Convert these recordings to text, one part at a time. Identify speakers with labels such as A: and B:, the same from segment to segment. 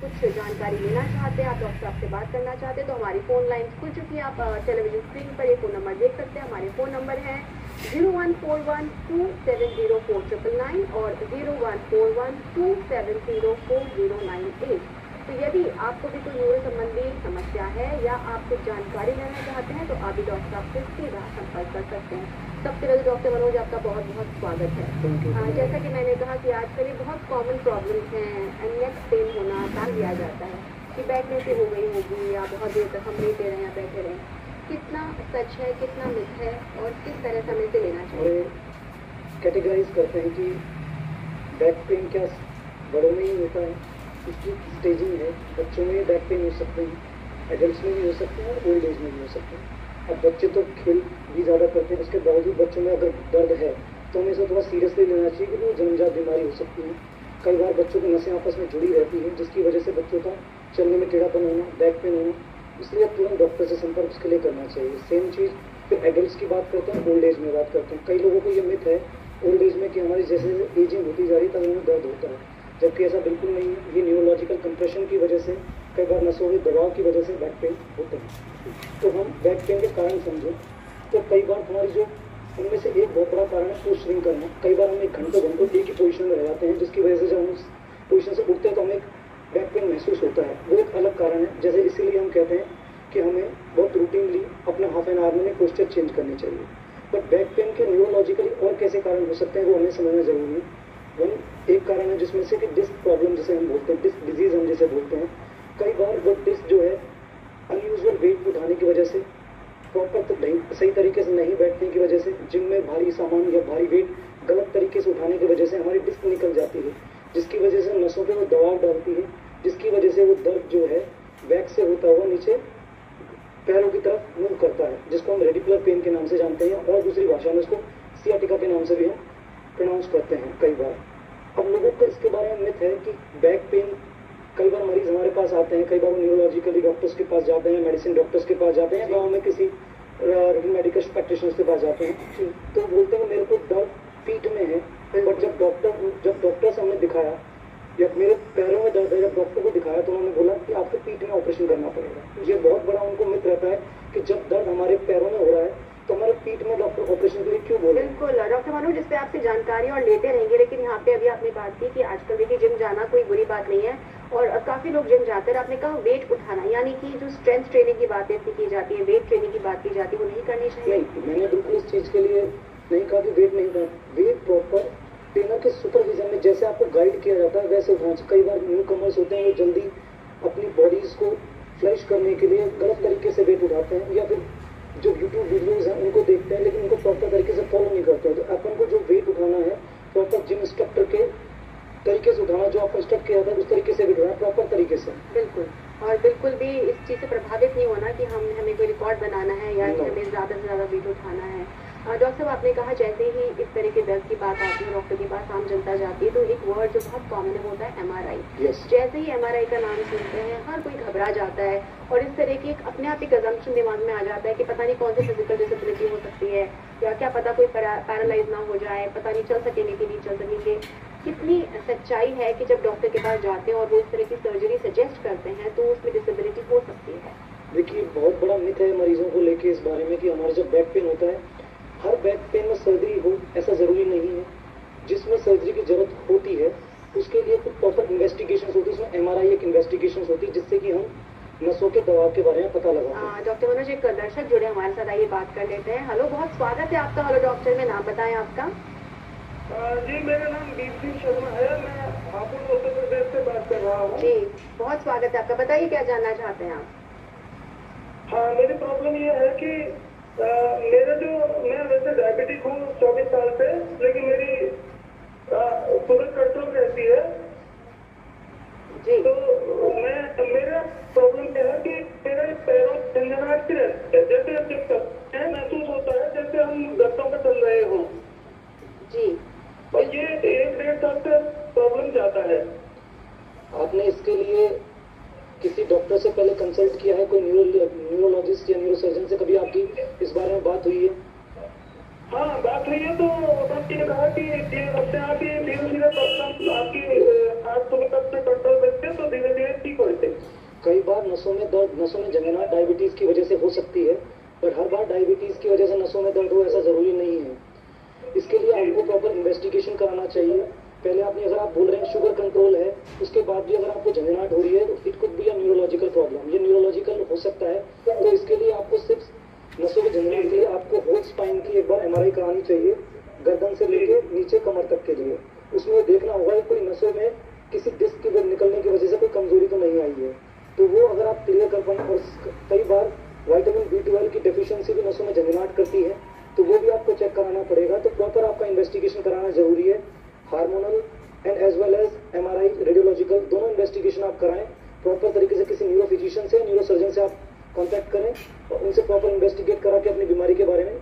A: कुछ जानकारी लेना चाहते हैं, आप डॉक्टर साहब से बात करना चाहते हैं तो हमारी फ़ोन लाइन खुल चुकी है। आप टेलीविजन स्क्रीन पर ये फ़ोन नंबर देख सकते हैं। हमारे फ़ोन नंबर हैं 0141270499 और 0141270409 तो यदि आपको भी कोई न्यूरो संबंधी समस्या है या आप कुछ जानकारी लेना चाहते हैं तो आप भी डॉक्टर साहब से सीधा संपर्क कर सकते हैं। सबसे पहले डॉक्टर मनोज आपका बहुत बहुत स्वागत है। जैसा कि मैंने कहा कि आजकल ये बहुत कॉमन प्रॉब्लम्स हैं, नेक पेन होना टाल दिया जाता है कि बैठने से हो गई होगी या बहुत देर तक हम लेटे रहें या बैठे रहें। कितना सच है, कितना मिथ है और किस तरह से हमें इसे लेना चाहिए?
B: कैटेगराइज करते हैं कि बैक पेन क्या बड़ों में ही होता है, इसकी स्टेजिंग है। बच्चों में बैक पेन हो सकते हैं, एडल्ट्स में भी हो सकते हैं और ओल्ड एज में भी हो सकते हैं। अब बच्चे तो खेल भी ज़्यादा करते हैं, उसके बावजूद बच्चों में अगर दर्द है तो हमें इसे थोड़ा सीरियसली लेना चाहिए कि वो जन्मजात बीमारी हो सकती है। कई बार बच्चों की नसें आपस में जुड़ी रहती हैं जिसकी वजह से बच्चों का चलने में टेढ़ापन होना, बैक पेन होना, इसलिए तुरंत डॉक्टर से संपर्क उसके लिए करना चाहिए। सेम चीज़ फिर एडल्ट्स की बात करते हैं, ओल्ड एज में बात करते हैं। कई लोगों को ये मिथ है ओल्ड एज में कि हमारी जैसे जैसे एजिंग होती जा रही है तब हमें दर्द होता है, जबकि ऐसा बिल्कुल नहीं है। ये न्यूरोलॉजिकल कंप्रेशन की वजह से, कई बार नसों के दबाव की वजह से बैक पेन होते हैं। तो हम बैक पेन के कारण समझें तो कई बार हमारी जो उनमें से एक बहुत बड़ा कारण है पोस्ट स्विंग करना। कई बार हम एक घंटों एक ही पोजीशन में रह जाते हैं जिसकी वजह से जब हम उस पोजीशन से उठते हैं तो हमें एक बैक पेन महसूस होता है, वो एक अलग कारण है। जैसे इसीलिए हम कहते हैं कि हमें बहुत रूटीनली अपना हाफ एन आवर में पोस्चर चेंज करनी चाहिए। बट बैक पेन के न्यूरोलॉजिकली और कैसे कारण हो सकते हैं वो हमें समझना जरूरी है। एक कारण है जिसमें से कि डिस्क प्रॉब्लम जिसे हम बोलते हैं, डिस्क डिजीज हम जिसे बोलते हैं। कई बार वो डिस्क जो है अनयूजुअल वेट उठाने की वजह से, प्रॉपर तो सही तरीके से नहीं बैठने की वजह से, जिम में भारी सामान या भारी वेट गलत तरीके से उठाने की वजह से हमारी डिस्क निकल जाती है, जिसकी वजह से नसों पे वो दबाव डालती है, जिसकी वजह से वो दर्द जो है बैक से होता हुआ नीचे पैरों की तरफ मूव करता है, जिसको हम रेडिकुलर पेन के नाम से जानते हैं और दूसरी भाषा में उसको सियाटिका के नाम से भी हम प्रोनाउंस करते हैं कई बार। अब लोगों को इसके बारे में मिथ है कि बैक पेन, कई बार मरीज हमारे पास आते हैं, कई बार वो न्यूरोलॉजिकली डॉक्टर्स के पास जाते हैं, मेडिसिन डॉक्टर्स के पास जाते हैं, गाँव में किसी मेडिकल प्रैक्टिशनर्स के पास जाते हैं तो बोलते हैं मेरे को दर्द पीठ में है। बट जब डॉक्टर से हमने दिखाया या मेरे पैरों में दर्द है, जब डॉक्टर को दिखाया तो उन्होंने बोला कि आपके पीठ में ऑपरेशन करना पड़ेगा। ये बहुत बड़ा उनको मिथ रहता है कि जब दर्द हमारे पैरों में हो रहा है तो हमारे पीठ में डॉक्टर ऑपरेशन के लिए क्यों बोले।
A: बिल्कुल डॉक्टर मनोज, जिसपे आपसे जानकारी और लेते रहेंगे, लेकिन यहाँ पे अभी आपने बात की कि आजकल देखिए जिम जाना कोई बुरी बात नहीं है और काफी लोग जिम जाते हैं। आपने कहा वेट उठाना, यानी कि जो स्ट्रेंथ ट्रेनिंग की बातें की जाती है, वेट ट्रेनिंग की बात की जाती है, वो नहीं करनी चाहिए?
B: नहीं, मैंने बिल्कुल इस चीज के लिए नहीं कहा कि वेट नहीं उठाना। वेट प्रॉपर ट्रेनर के सुपरविजन में जैसे आपको गाइड किया जाता है वैसे उठाना चाहिए। कई बार न्यू कमर्स होते हैं वो जल्दी अपनी बॉडीज को फ्लैश करने के लिए गलत तरीके से वेट उठाते हैं या फिर जो यूट्यूब वीडियोज हैं उनको देखते हैं लेकिन उनको प्रॉपर तरीके से फॉलो नहीं करते हैं। तो अपन को जो वेट उठाना है प्रॉपर जिम इंस्ट्रक्टर के तरीके से उठाना, जो आपको इंस्ट्रक्ट किया जाता है उस तरीके से वेट उठाना प्रॉपर तरीके से।
A: बिल्कुल, और बिल्कुल भी इस चीज़ से प्रभावित नहीं होना कि हमें कोई रिकॉर्ड बनाना है या हमें ज़्यादा से ज़्यादा वेट उठाना है। डॉक्टर साहब, आपने कहा जैसे ही इस तरह के दर्द की बात आती है, डॉक्टर के पास आम जनता जाती है तो एक वर्ड जो बहुत कॉमन होता है MRI। जैसे ही MRI का नाम सुनते हैं हर कोई घबरा जाता है और इस तरह की एक अपने आप ही अजम्पशन दिमाग में आ जाता है कि पता नहीं कौन सी फिजिकल डिसेबिलिटी हो सकती है या क्या पता कोई पैरालाइज ना हो जाए, पता नहीं चल सकेंगे कि नहीं चल सकेंगे। कितनी सच्चाई है कि जब डॉक्टर के पास जाते हैं और वो इस तरह की सर्जरी सजेस्ट करते हैं तो उसमें डिसेबिलिटी हो सकती है?
B: देखिए, बहुत बड़ा मिथ है मरीजों को लेके इस बारे में कि हमारा जब बैक पेन होता है हर बैक पेन में सर्जरी हो, ऐसा जरूरी नहीं है। जिसमें सर्जरी की जरूरत होती है उसके लिए कुछ प्रॉपर इन्वेस्टिगेशन होती है, उसमें MRI एक इन्वेस्टिगेशन होती है जिससे कि हम नसों के दबाव के बारे में पता लगाते हैं।
A: डॉक्टर मनोज, एक दर्शक जुड़े हमारे साथ, आइए बात कर लेते हैं। हेलो, बहुत स्वागत है आपका। हेलो डॉक्टर, में नाम बताएं आपका।
C: जी, मेरा नाम दीप सिंह शर्मा है, मैं हापुड़ उत्तर प्रदेश से बात कर रहा हूँ।
A: जी, बहुत स्वागत है आपका, बताइए क्या जानना चाहते हैं आप?
C: हाँ, मेरी प्रॉब्लम ये है कि मैं वैसे डायबिटिक हूँ 24 साल से, लेकिन मेरी शुगर कंट्रोल रहती है
A: जी।
C: तो मेरा प्रॉब्लम क्या है कि मेरे पैरों झंझनाहट सी रहती है, जैसे महसूस होता है जैसे हम गत्तों पे चल रहे हों
A: जी।
C: और ये 1-1.5 साल से प्रॉब्लम ज्यादा है।
B: आपने इसके लिए किसी डॉक्टर से पहले कंसल्ट किया है? कोई न्यूरोलॉजिस्ट या न्यूरोसर्जन से कभी आपकी इस बारे में बात हुई है?
C: हाँ, बात हुई है तो डॉक्टर ने कहा कि अपने आप ही धीरे-धीरे प्रॉब्लम आपकी 8 सुबह तक से कंट्रोल करते हैं तो धीरे-धीरे ठीक हो
B: कई बार नसों में दर्द, नसों में झंझनाहट डायबिटीज़ की वजह से हो सकती है, पर हर बार डायबिटीज़ की वजह से नसों में दर्द हो ऐसा ज़रूरी नहीं है। इसके लिए आपको प्रॉपर इन्वेस्टिगेशन कराना चाहिए। पहले आपने, अगर आप बोल रहे हैं शुगर कंट्रोल है, उसके बाद भी अगर आपको झंझनाहट हो रही है तो it could be a neurological problem, ये न्यूरोलॉजिकल हो सकता है। तो इसके लिए आपको सिर्फ नसों की झंझनाहट के लिए आपको होल स्पाइन की एक बार MRI करानी चाहिए, गर्दन से लेके नीचे कमर तक के लिए। उसमें देखना होगा कि कोई नसों में किसी डिस्क की निकलने की वजह से कोई कमजोरी तो नहीं आई है, तो वो अगर आप क्लियर कर पाएं। और कई बार विटामिन B12 की डेफिशिएंसी भी नसों में झंझनाहट करती है, तो वो भी आपको चेक कराना पड़ेगा। तो प्रॉपर आपका इन्वेस्टिगेशन कराना जरूरी है, hormonal and as well as MRI, radiological, दोनों इन्वेस्टिगेशन आप कराएं। प्रॉपर तरीके से किसी न्यूरो फिजिशियन से, न्यूरो सर्जन से आप कांटेक्ट करें और उनसे प्रॉपर इन्वेस्टिगेट करा के अपनी बीमारी के बारे में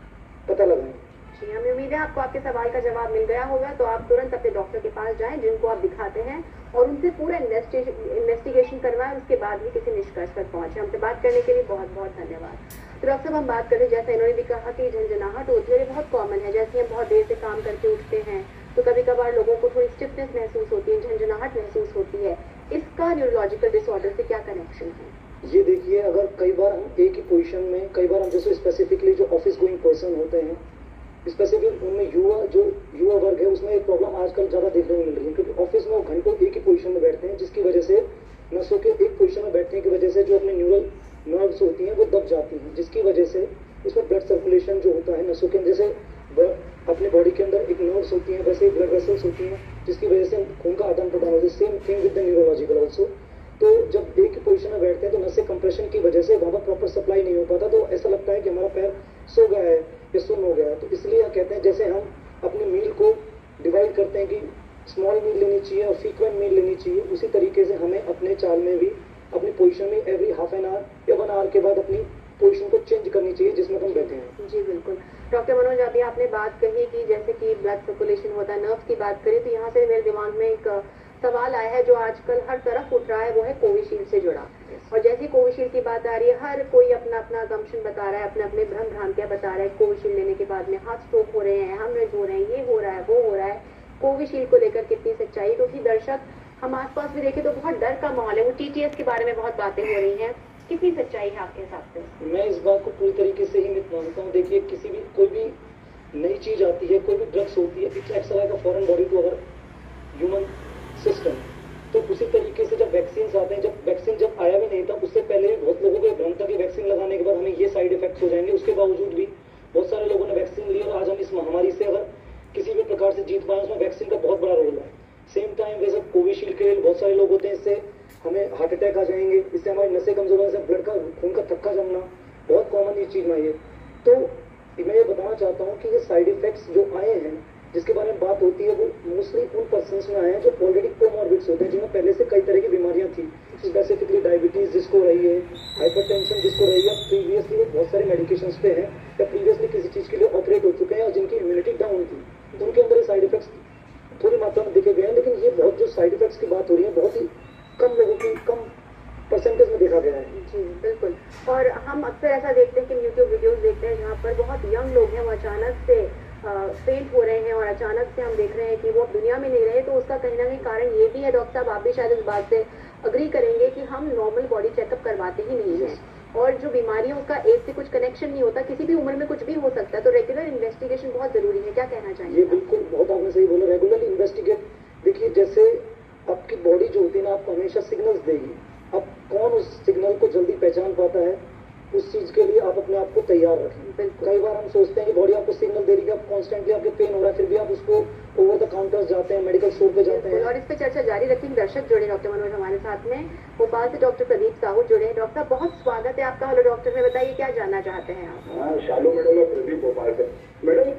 B: पता लगाएं।
A: जी, हमें उम्मीद है आपको आपके सवाल का जवाब मिल गया होगा, तो आप तुरंत अपने डॉक्टर के पास जाएं जिनको आप दिखाते हैं और उनसे पूरा इन्वेस्टिगेशन करवाएं, उसके बाद ही किसी निष्कर्ष तक पहुंचे। हमसे बात करने के लिए बहुत बहुत धन्यवाद। तो डॉक्टर साहब, हम बात करें, जैसे इन्होंने भी कहा कि झंझनाहट होती है, ये बहुत कॉमन है। जैसे हम बहुत देर से काम करके उठते हैं तो कभी कभार लोगों को थोड़ी स्टिफनेस महसूस होती है, झंझनाहट महसूस होती है। इसका न्यूरोलॉजिकल डिसऑर्डर से क्या कनेक्शन है?
B: ये देखिए, अगर कई बार हम एक ही पोजीशन में, कई बार हम जैसे स्पेसिफिकली जो ऑफिस गोइंग पर्सन होते हैं, स्पेसिफिक उनमें युवा वर्ग है, उसमें एक प्रॉब्लम आजकल ज़्यादा देखने को मिल रही है, क्योंकि ऑफिस में वो घंटों एक ही पोजीशन में बैठते हैं, जिसकी वजह से नसों के एक पोजीशन में बैठने की वजह से जो अपने न्यूरल नर्व्स होती हैं वो दब जाती हैं, जिसकी वजह से उसमें ब्लड सर्कुलेशन जो होता है नसों के अंदर, जैसे अपने बॉडी के अंदर एक नर्व्स होती हैं वैसे ब्लड वेसल्स होती हैं, जिसकी वजह से खून का आदान प्रदान होता है। Same thing with the neurological also. तो जब एक ही पोजीशन में बैठते हैं तो नसें कंप्रेशन की वजह से वहाँ पर प्रॉपर सप्लाई नहीं हो पाता, तो ऐसा लगता है कि हमारा पैर सो गया है या सुन्न हो गया है। तो इसलिए कहते हैं, जैसे हम अपनी मील को डिवाइड करते हैं कि स्मॉल मील लेनी चाहिए और फ्रीक्वेंट मील लेनी चाहिए, उसी तरीके से हमें अपने चाल में भी अपनी पोजीशन में एवरी हाफ एन आवर या 1 आवर के बाद अपनी पोजीशन को चेंज करनी चाहिए जिसमें हम बैठे हैं।
A: जी बिल्कुल। डॉक्टर मनोज, अभी आपने बात कही कि जैसे कि ब्लड सर्कुलेशन होता है, नर्व्स की बात करें, तो यहाँ से मेरे दिमाग में एक सवाल आया है जो आजकल हर तरफ उठ रहा है, वो है कोविशील्ड से जुड़ा। और जैसे कोविशील्ड की बात आ रही है, हर कोई अपना अपना असम्पशन बता रहा है, अपने अपने भ्रम भ्रांतियां बता रहा है। कोविशील्ड लेने के बाद में हार्ट स्ट्रोक हो रहे हैं, हेमरेज हो रहे हैं, ये हो रहा है, वो हो रहा है। कोविशील्ड को लेकर कितनी सच्चाई, क्योंकि दर्शक हम आसपास भी देखें तो बहुत डर का माहौल है, वो TTS के बारे में बहुत बातें हो रही हैं, कितनी सच्चाई है आपके हिसाब से?
B: मैं इस बात को पूरी तरीके से ही मित मानता हूँ। देखिए, किसी भी कोई भी नई चीज आती है, कोई भी ड्रग्स होती है, it's act like a foreign body to our human system. तो उसी तरीके से जब वैक्सीन आते हैं, जब वैक्सीन जब आया भी नहीं था, उससे पहले भी बहुत लोगों को भ्रम था कि वैक्सीन लगाने के बाद हमें ये साइड इफेक्ट्स हो जाएंगे। उसके बावजूद भी बहुत सारे लोगों ने वैक्सीन ली और आज हम इस महामारी से अगर किसी भी प्रकार से जीत पाए, उसमें वैक्सीन का बहुत बड़ा रोल है। सेम टाइम वैसे कोविशील्ड के लिए बहुत सारे लोग होते हैं, इससे हमें हार्ट अटैक आ जाएंगे, इससे हमारी नसें कमजोर होने से ब्लड का खून का थक्का जमना बहुत कॉमन ये चीज में है। तो मैं ये बताना चाहता हूँ कि ये साइड इफेक्ट्स जो आए हैं, जिसके बारे में बात होती है, वो मोस्टली उन पर्सन्स में आए हैं जो ऑलरेडी कोमॉर्बिड्स होते हैं, जिनमें पहले से कई तरह की बीमारियां थी, स्पेसिफिकली डायबिटीज जिसको रही है, हाइपरटेंशन जिसको रही है, प्रीवियसली वो बहुत सारे मेडिकेशंस पे हैं या प्रीवियसली किसी चीज के लिए ऑपरेट हो चुके हैं और जिनकी इम्यूनिटी डाउन थी, तो उनके अंदर ये साइड इफेक्ट्स थोड़ी मात्रा में देखे गए हैं। लेकिन ये बहुत जो साइड इफेक्ट्स की बात हो रही है, बहुत ही कम लोगों की, कम परसेंटेज में देखा गया है।
A: जी बिल्कुल। और हम अक्सर ऐसा देखते हैं कि यूट्यूब वीडियोस देखते हैं जहाँ पर बहुत यंग लोग हैं, वो अचानक से फेंट हो रहे हैं और अचानक से हम देख रहे हैं कि वो दुनिया में नहीं रहे। तो उसका कहीं ना कहीं कारण ये भी है, डॉक्टर साहब आप भी शायद इस बात से अग्री करेंगे कि हम नॉर्मल बॉडी चेकअप करवाते ही नहीं हैं, और जो बीमारी है उसका एज से कुछ कनेक्शन नहीं होता, किसी भी उम्र में कुछ भी हो सकता है। तो रेगुलर इन्वेस्टिगेशन बहुत जरूरी है, क्या कहना चाहिए?
B: ये बिल्कुल बहुत आपने सही बोला, रेगुलरली इन्वेस्टिगेट। देखिए, जैसे आपकी बॉडी जो होती है ना, आपको हमेशा सिग्नल्स देगी। अब कौन उस सिग्नल को जल्दी पहचान पाता है, उस चीज के लिए आप अपने आप को तैयार रखें। कई बार हम सोचते हैं कि बॉडी आपको सिग्नल दे रही है, आप कॉन्स्टेंटली आपके पेन हो रहा है, फिर भी आप उसको ओवर द काउंटर्स जाते हैं, मेडिकल स्टोर पे जाते हैं।
A: और इस पे चर्चा जारी रखेंगे। दर्शक जुड़े डॉक्टर मनोज हमारे साथ में, भोपाल से डॉक्टर प्रदीप साहू जुड़े हैं। डॉक्टर बहुत स्वागत है आपका। हेलो डॉक्टर, में बताइए क्या जानना चाहते हैं आप?
C: हाँ, शालू मैडम, मैं प्रदीप भोपाल से। मैडम,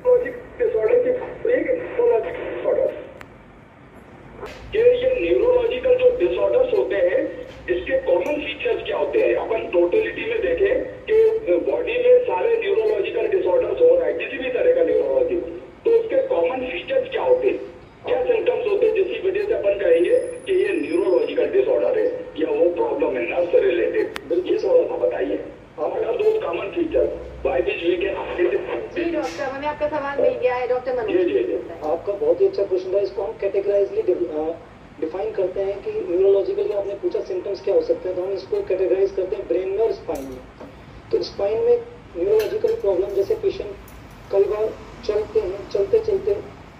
C: ये न्यूरोलॉजिकल जो डिसऑर्डर्स होते हैं, इसके कॉमन फीचर्स क्या होते हैं? अपन टोटलिटी में देखें कि बॉडी में सारे न्यूरोलॉजिकल डिसऑर्डर्स हो रहा है, किसी भी तरह का न्यूरोलॉजी, तो उसके कॉमन फीचर्स क्या होते हैं, क्या सिम्टम्स होते हैं जिसकी वजह से अपन कहेंगे कि ये न्यूरोलॉजिकल डिसऑर्डर है या वो प्रॉब्लम है नर्व से रिलेटेड? ये थोड़ा सा बताइए। दोस्त common feature by which we can.
A: जी डॉक्टर, हमें आपका सवाल मिल गया है। डॉक्टर मनोज,
B: आपका बहुत ही अच्छा क्वेश्चन था। इसको हम कैटेगराइजली डिफाइन करते हैं कि न्यूरोलॉजिकल, आपने पूछा सिम्टम्स क्या हो सकते हैं, तो हम इसको कैटेगराइज करते हैं ब्रेन में और स्पाइन में। तो स्पाइन में न्यूरोलॉजिकल प्रॉब्लम, जैसे पेशेंट कई बार चलते हैं, चलते चलते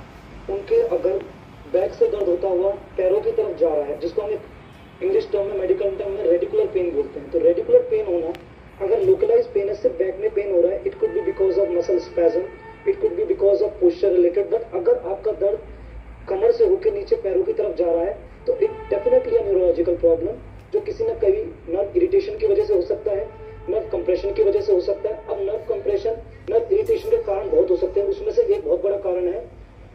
B: उनके अगर बैक से दर्द होता हुआ पैरों की तरफ जा रहा है, जिसको हम इंग्लिश टर्म में, मेडिकल टर्म में रेडिकुलर पेन बोलते हैं। तो रेडिकुलर पेन होना, अगर लोकलाइज पेन है, सिर्फ बैक में पेन हो रहा है, it could be because of muscle spasm, it could be because of posture related. But अगर आपका दर्द कमर से होकर नीचे पैरों की तरफ जा रहा है, तो इट डेफिनेटली न्यूरोलॉजिकल प्रॉब्लम, जो किसी न कहीं नर्व इरिटेशन की वजह से हो सकता है, नर्व कंप्रेशन की वजह से हो सकता है। अब नर्व कंप्रेशन, नर्व इरिटेशन के कारण बहुत हो सकते हैं, उसमें से एक बहुत बड़ा कारण है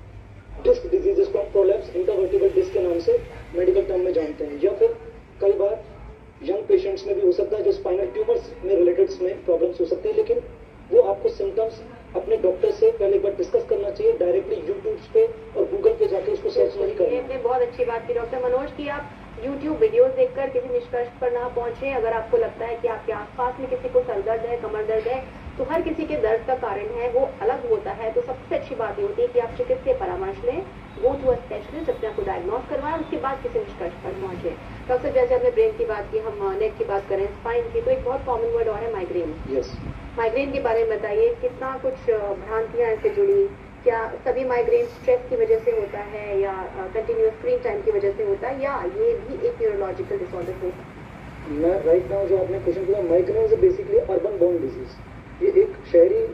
B: डिस्क डिजीज, जिसको हम प्रोलैप्स इंटरवर्टिबल डिस्क के नाम से मेडिकल टर्म में जानते हैं। या फिर कई बार यंग पेशेंट्स में भी हो सकता है, जो स्पाइनल ट्यूमर्स में रिलेटेड में प्रॉब्लम्स हो सकते हैं। लेकिन वो आपको सिम्टम्स अपने डॉक्टर से पहले एक बार डिस्कस करना चाहिए, डायरेक्टली यूट्यूब पे और गूगल पे जाके उसको सर्च नहीं करना।
A: ये बहुत अच्छी बात की डॉक्टर मनोज की आप YouTube वीडियोस देखकर किसी निष्कर्ष पर ना पहुंचे। अगर आपको लगता है कि आपके आसपास में किसी को सर दर्द है, कमर दर्द है, तो हर किसी के दर्द का कारण है वो अलग होता है। तो सबसे अच्छी बात ये होती है कि आप चिकित्सकीय परामर्श लें, गो टू अ स्पेशलिस्ट, अपने आप को डायग्नोज करवाएं, उसके बाद किसी निष्कर्ष पर पहुंचे। डॉक्टर, जैसे हमने ब्रेन की बात की, हम नेक की बात करें, स्पाइन की, तो एक बहुत कॉमन वर्ड और है माइग्रेन।
B: यस,
A: माइग्रेन के बारे में बताइए, कितना कुछ भ्रांतियां इससे जुड़ी, क्या सभी माइग्रेन स्ट्रेस की वजह से होता है या कंटिन्यूअस स्क्रीन टाइम की वजह से होता है, या ये भी एक न्यूरोलॉजिकल डिसऑर्डर हो सकता है?
B: मैं राइट नाउ जो आपने क्वेश्चन किया, migraine is basically urban born disease. ये एक शहरी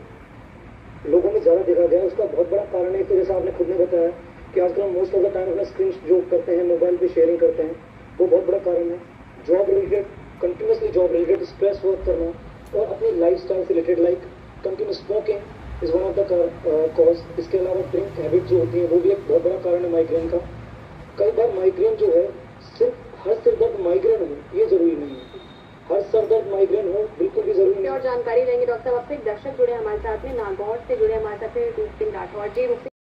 B: लोगों में ज़्यादा देखा गया है। उसका बहुत बड़ा कारण है, तो जैसा आपने खुद ने बताया कि आजकल हम मोस्ट ऑफ द टाइम अपना स्क्रीन जो करते हैं, मोबाइल पे शेयरिंग करते हैं, वो बहुत बड़ा कारण है। Job related, continuously job related stress work करना, और अपनी लाइफ स्टाइल से related like continuous smoking is one of the cause. इसके अलावा ड्रिंक हैबिट जो होती है, वो भी एक बहुत बड़ा कारण है माइग्रेन का। कई बार माइग्रेन जो है, सिर्फ हर सिर दर्द माइग्रेन हो ये जरूरी नहीं है, हर सर दर्द माइग्रेन हो बिल्कुल भी जरूरी नहीं।
A: और जानकारी लेंगे डॉक्टर साहब आपसे। एक दर्शक जुड़े हमारे साथ में, नागौर से जुड़े हमारे साथ में रूप सिंह राठौर जी।